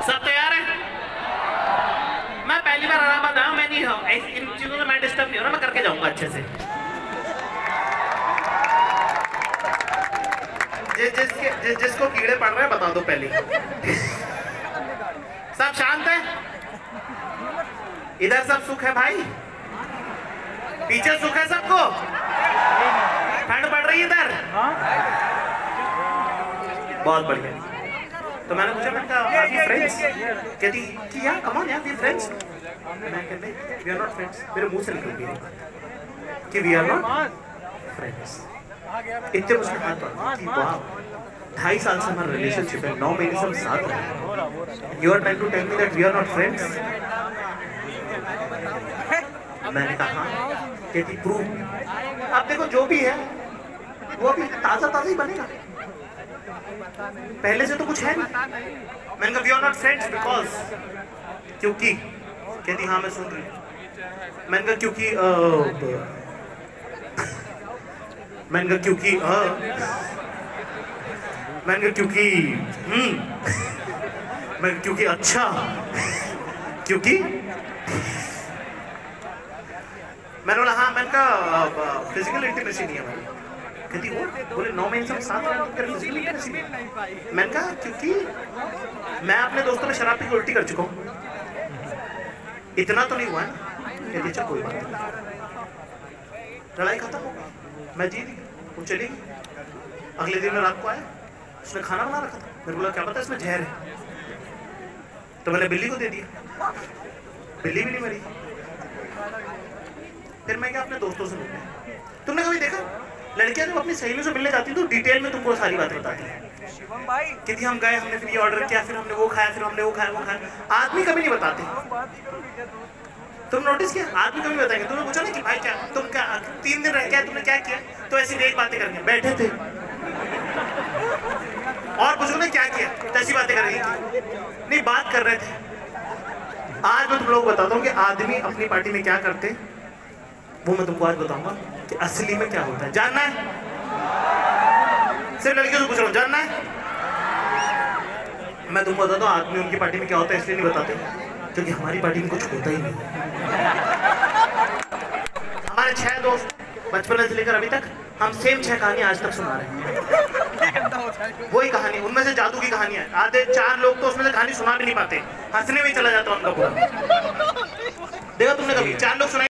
सब तैयार है? मैं पहली बार आराम बताया, मैं नहीं हूँ इन चीजों से, मैं डिस्टर्ब नहीं हो रहा, मैं करके जाऊंगा अच्छे से। जिसको कीड़े पड़ रहे हैं बता दो पहले। सब शांत है? इधर सब सुख है भाई? पीछे सुख है सबको? ठंड पड़ रही है इधर? बहुत बढ़िया। तो मैंने पूछा, मैंने कहा आर वी फ्रेंड्स? कहती कि यार कम ऑन यार, वी फ्रेंड्स। मैं कहते वी आर नॉट फ्रेंड्स। मेरे मुंह से निकल गया कि वी आर नॉट फ्रेंड्स। इतने मुझे हाथ पड़ा कि वाह, 2.5 साल से हमारा रिलेशनशिप है, 9 महीने से हम साथ हैं, you are trying to tell me that we are not friends. मैंने कहा कहती प्रूव। अब देखो जो भी है वो अभी ताजा ताजा ही बनेगा, पहले से तो कुछ है नहीं। मैंने कहा we are not friends because, क्योंकि। कहती हाँ मैं सुन रही हूँ। मैंने कहा क्योंकि मैंने कहा क्योंकि मैंने कहा क्योंकि मैं क्योंकि अच्छा क्योंकि मैंने बोला हाँ। मैंने कहा फिजिकल इंटीमेसी नहीं है हमारी। कहती वो बोले 9 महीने से हम साथ रहे तो फिजिकल इंटीमेसी नहीं। मैंने कहा क्योंकि मैं अपने दोस्तों में शराब पी के उल्टी कर चुका हूँ, इतना तो नहीं हुआ है ना। कहती चल कोई बात नहीं, लड़ाई खत्म हो गई, मैं जीत गई, वो चली गई। अगले दिन में रात को आया, उसने खाना बना रखा था। मेरे बोला क्या पता इसमें जहर है, तो मैंने बिल्ली को दे दिया, बिल्ली भी नहीं मरी। फिर मैं क्या अपने दोस्तों से मिलने। तुमने कभी देखा लड़कियां जब अपनी सहेलियों से मिलने जाती तो डिटेल में तुमको सारी बातें बताती है कि हम गए, हमने फिर ये ऑर्डर किया, फिर हमने वो खाया, फिर हमने वो खाया। आदमी कभी नहीं बताते। तुम नोटिस किया, आदमी कभी बताएंगे। तुमने पूछा ना कि भाई क्या तुम क्या 3 दिन रह गया, तुमने क्या किया, तो ऐसी एक बातें करके बैठे थे। और पूछो ना क्या किया, तो ऐसी बातें करेंगे नहीं, बात कर रहे थे। आज मैं तुम लोग बताता हूँ कि आदमी अपनी पार्टी में क्या करते, वो मैं तुमको आज बताऊंगा कि असली में क्या होता है। जानना है? सिर्फ लड़कियों से पूछ रहा हूँ, जानना है? मैं तुमको बताता हूँ आदमी उनकी पार्टी में क्या होता है, इसलिए नहीं बताते क्योंकि हमारी पार्टी में कुछ होता ही नहीं। हमारे 6 दोस्त बचपन से लेकर अभी तक हम सेम 6 कहानी आज तक सुना रहे हैं। वही कहानी, उनमें से जादू की कहानी है। आधे 4 लोग तो उसमें से कहानी सुना भी नहीं पाते, हंसने में चला जाता उनका पूरा। देखा तुमने कभी 4 लोग सुनाई?